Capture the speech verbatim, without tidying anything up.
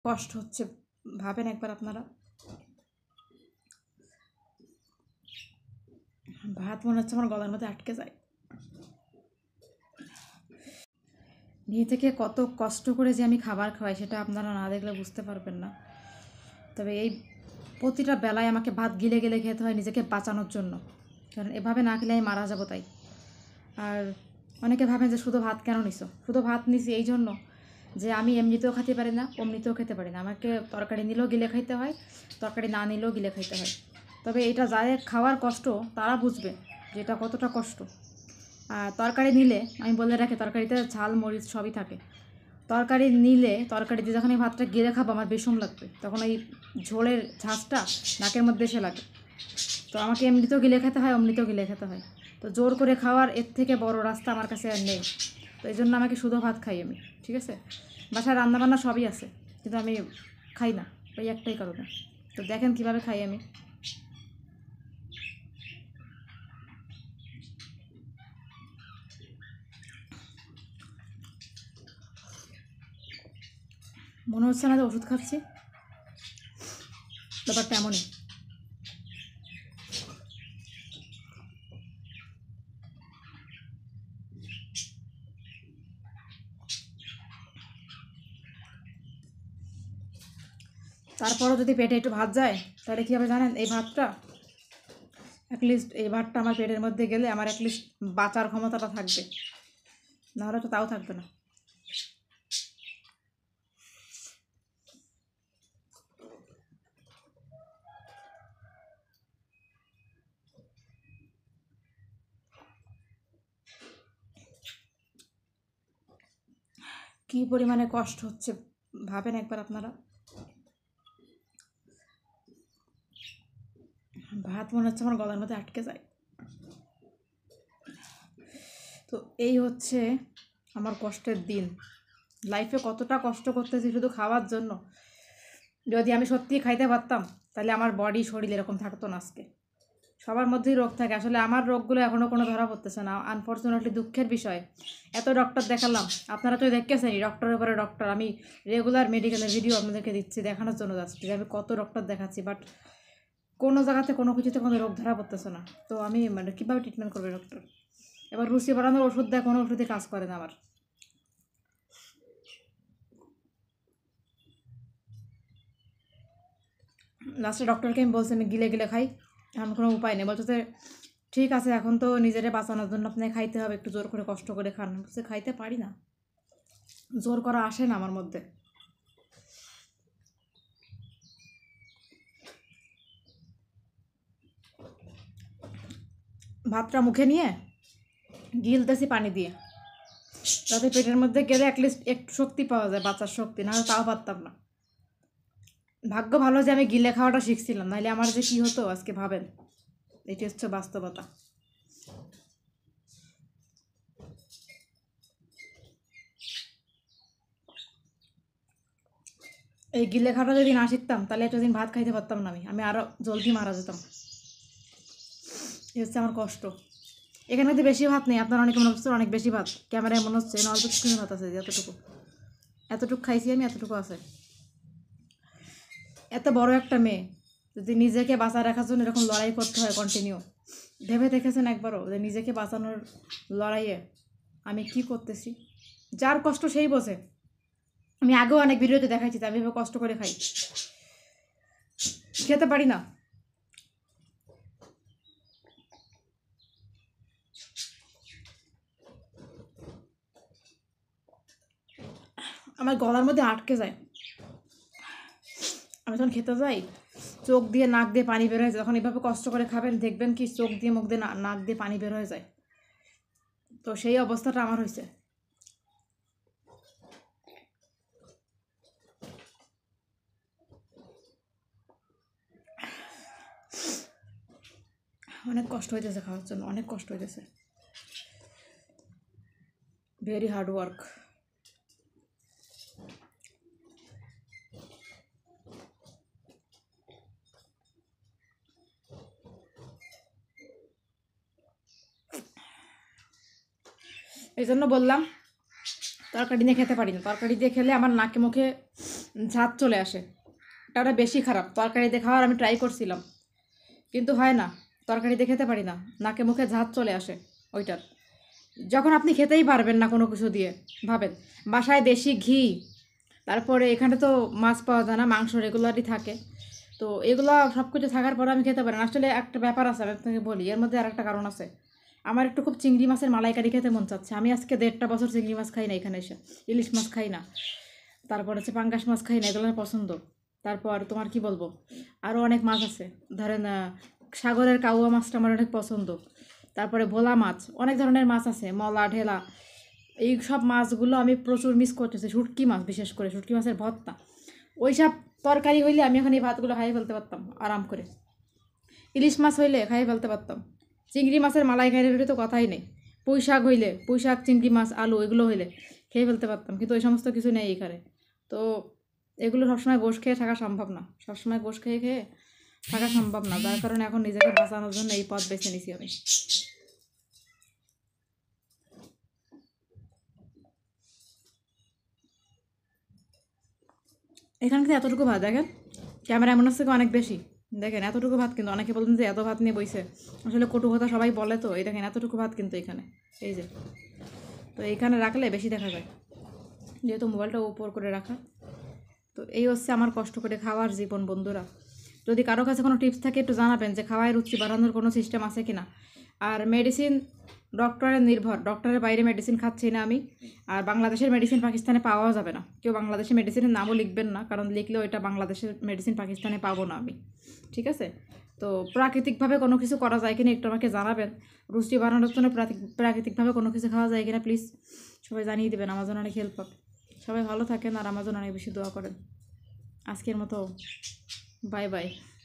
কষ্ট হচ্ছে ভাবেন একবার আপনারা। ভাত মনে হচ্ছে আমার গলার মধ্যে আটকে যায়। নিজে থেকে কত কষ্ট করে যে আমি খাবার খাওয়াই সেটা আপনারা না দেখলে বুঝতে পারবেন না। তবে এই প্রতিটা বেলায় আমাকে ভাত গিলে গিলে খেতে হয় নিজেকে বাঁচানোর জন্য, কারণ এভাবে না খেলে আমি মারা যাবো তাই। আর অনেকে ভাবেন যে শুধু ভাত কেন নিছো, শুধু ভাত নিছি এই জন্য যে আমি এমনিতেও খেতে পারি না, অমনিতেও খেতে পারি না। আমাকে তরকারি নিলেও গিলে খাইতে হয়, তরকারি না নিলেও গিলে খাইতে হয়। তবে এটা যাদের খাওয়ার কষ্ট তারা বুঝবে যে এটা কতটা কষ্ট। আর তরকারি নিলে আমি বলে রাখি, তরকারিতে ঝাল মরিচ সবই থাকে। তরকারি নিলে তরকারি দিয়ে যখন এই ভাতটা গিলে খাবো আমার বিষম লাগবে, তখন এই ঝোলের ঝাঁজটা নাকের মধ্যে এসে লাগে। তো আমাকে এমনিতেও গিলে খেতে হয়, অমনিতেও গিলে খেতে হয়। তো জোর করে খাওয়ার এর থেকে বড় রাস্তা আমার কাছে আর নেই। তো এই জন্য আমাকে শুধু ভাত খাই আমি, ঠিক আছে। বাসায় রান্নাবান্না সবই আছে, কিন্তু আমি খাই না ওই একটাই কারণে। তো দেখেন কীভাবে খাই আমি। মনে হচ্ছে না যে ওষুধ খাচ্ছি, ব্যাপারটা এমনই। তারপরও যদি পেটে একটু ভাত যায় তাহলে কী হবে জানেন, এই ভাতটা অ্যাটলিস্ট এই ভাতটা আমার পেটের মধ্যে গেলে আমার অ্যাটলিস্ট বাঁচার ক্ষমতাটা থাকবে, নাহলে তো তাও থাকবে না। কী পরিমাণে কষ্ট হচ্ছে ভাবেন একবার আপনারা। ভাত মনে হচ্ছে আমার গলার মধ্যে আটকে যায়। তো এই হচ্ছে আমার কষ্টের দিন। লাইফে কতটা কষ্ট করতেছি শুধু খাওয়ার জন্য। যদি আমি সত্যিই খাইতে পারতাম তাহলে আমার বডি শরীর এরকম থাকতো না আজকে। সবার মধ্যেই রোগ থাকে, আসলে আমার রোগগুলো এখনও কোনো ধরা পড়তেছে না, আনফর্চুনেটলি দুঃখের বিষয়। এত ডক্টর দেখালাম, আপনারা তো দেখতেছেনই ডক্টরের পরে ডক্টর। আমি রেগুলার মেডিকেলের ভিডিও আপনাদেরকে দিচ্ছি দেখানোর জন্য যাচ্ছি যে আমি কত ডক্টর দেখাচ্ছি, বাট কোনো জায়গাতে কোনো কিছুতে কোনো রোগ ধরা পড়তেছে না। তো আমি মানে কীভাবে ট্রিটমেন্ট করবে ডক্টর? এবার রুচি বাড়ানোর ওষুধ দেয়, কোনো ওষুধই কাজ করে না আমার। লাস্টে ডক্টরকে আমি বলছি আমি গিলে গিলে খাই, এখন কোনো উপায় নেই। বলছে যে ঠিক আছে এখন তো নিজেরে বাঁচানোর জন্য আপনাকে খাইতে হবে, একটু জোর করে কষ্ট করে খান। বলছে খাইতে পারি না, জোর করা আসে না আমার মধ্যে। ভাতটা মুখে নিয়ে গিলতেছি পানি দিয়ে, যাতে পেটের মধ্যে গেলে অ্যাটলিস্ট একটু শক্তি পাওয়া যায়, বাঁচার শক্তি, নাহলে তাও পারতাম না। ভাগ্য ভালো যে আমি গিলে খাওয়াটা শিখছিলাম, নাহলে আমার যে কী হতো আজকে ভাবেন। এটি হচ্ছে বাস্তবতা। এই গিলে খাওয়াটা যদি না শিখতাম তাহলে এতদিন ভাত খাইতে পারতাম না, আমি আমি আরও জলদি মারা যেতাম। এই হচ্ছে আমার কষ্ট। এখানে যদি বেশি ভাত নেই, আপনার অনেকে মনে হচ্ছে অনেক বেশি ভাত, ক্যামেরায় মনে হচ্ছে অল্প কিছু ভাত আছে, এতটুকু এতটুকু খাইছি আমি, এতটুকু আছে। এত বড় একটা মেয়ে যদি নিজেকে বাঁচায় রাখার জন্য এরকম লড়াই করতে হয় কন্টিনিউ, ভেবে দেখেছেন একবারও যে নিজেকে বাঁচানোর লড়াইয়ে আমি কি করতেছি? যার কষ্ট সেই বোঝে। আমি আগেও অনেক ভিডিওতে দেখাইছি যে আমি এভাবে কষ্ট করে খাই, খেতে পারি না। আমার গলার মধ্যে আটকে যায়। আমি যখন খেতে যাই চোখ দিয়ে নাক দিয়ে পানি বের হয়ে যায়। যখন এভাবে কষ্ট করে খাবেন দেখবেন কি চোখ দিয়ে মুখ দিয়ে নাক দিয়ে পানি বের হয়ে যায়। তো সেই অবস্থাটা আমার হয়েছে। অনেক কষ্ট হইতেছে খাওয়ার জন্য, অনেক কষ্ট হইতেছে, ভেরি হার্ড ওয়ার্ক। এই জন্য বললাম তরকারি দিয়ে খেতে পারি না। তরকারি দিয়ে খেলে আমার নাকে মুখে ঝাঁজ চলে আসে। এটা ওটা বেশি খারাপ। তরকারিতে খাওয়ার আমি ট্রাই করছিলাম, কিন্তু হয় না, তরকারিতে খেতে পারি না, নাকে মুখে ঝাঁজ চলে আসে ওইটার। যখন আপনি খেতেই পারবেন না কোনো কিছু দিয়ে, ভাবেন বাসায় দেশি ঘি, তারপরে এখানে তো মাছ পাওয়া যায় না, মাংস রেগুলারই থাকে, তো এগুলো সব কিছু থাকার পরে আমি খেতে পারি না। আসলে একটা ব্যাপার আছে, আমি আপনাকে বলি, এর মধ্যে আর একটা কারণ আছে। আমার একটু খুব চিংড়ি মাছের মালাইকারি খেতে মন চাচ্ছে। আমি আজকে দেড়টা বছর চিংড়ি মাছ খাই না এখানে এসে, ইলিশ মাছ খাই না, তারপর হচ্ছে পাঙ্গাস মাছ খাই না, এগুলো আমার পছন্দ। তারপর তোমার কি বলবো, আরও অনেক মাছ আছে, ধরেন আহ, সাগরের কাউয়া মাছটা আমার অনেক পছন্দ। তারপরে ভোলা মাছ, অনেক ধরনের মাছ আছে, মলা ঢেলা, এই সব মাছগুলো আমি প্রচুর মিস করতেছি। শুটকি মাছ, বিশেষ করে শুটকি মাছের ভর্তা, ওই সব তরকারি হইলে আমি এখন এই ভাতগুলো খাইয়ে ফেলতে পারতাম আরাম করে। ইলিশ মাছ হইলে খাইয়ে ফেলতে পারতাম। চিংড়ি মাছের মালাই খাইয়ে তো কথাই নেই। পুঁই শাক হইলে, পুঁই শাক, চিংড়ি মাছ, আলু, এগুলো হইলে খেয়ে ফেলতে পারতাম, কিন্তু ওই সমস্ত কিছু নেই এখানে। তো এগুলো সবসময় গোশ খেয়ে থাকা সম্ভব না, সবসময় গোশ খেয়ে খেয়ে থাকা সম্ভব না, যার কারণে এখন নিজেকে বাঁচানোর জন্য এই পথ বেছে নিছি আমি। এখান থেকে এতটুকু ভাত দেখেন, ক্যামেরা এমন থেকে অনেক বেশি, দেখেন এতটুকু ভাত, কিন্তু অনেকে বলবেন যে এত ভাত নিয়ে বইছে, আসলে কটু কথা সবাই বলে, তো এই দেখেন এতটুকু ভাত কিন্তু এখানে, এই যে, তো এইখানে রাখলে বেশি দেখা যায়, যেহেতু মোবাইলটা উপর করে রাখা। তো এই হচ্ছে আমার কষ্ট করে খাওয়ার জীবন বন্ধুরা। যদি কারো কাছে কোনো টিপস থাকে একটু জানাবেন, যে খাওয়ায় রুচি বাড়ানোর কোনো সিস্টেম আছে কিনা। আর মেডিসিন ডক্টরের নির্ভর, ডক্টরের বাইরে মেডিসিন খাচ্ছি না আমি। আর বাংলাদেশের মেডিসিন পাকিস্তানে পাওয়াও যাবে না, কেউ বাংলাদেশের মেডিসিনের নামও লিখবেন না, কারণ লিখলে ওইটা বাংলাদেশের মেডিসিন পাকিস্তানে পাবো না আমি, ঠিক আছে? তো প্রাকৃতিকভাবে কোনো কিছু করা যায় কিনা একটু আমাকে জানাবেন। রুচি বাড়ানোর জন্য প্রাকৃতিকভাবে কোনো কিছু খাওয়া যায় কিনা প্লিজ সবাই জানিয়ে দেবেন, আমার জন্য অনেক হেল্প হবে। সবাই ভালো থাকেন আর আমার জন্য অনেক বেশি দোয়া করেন। আজকের মতো বাই বাই।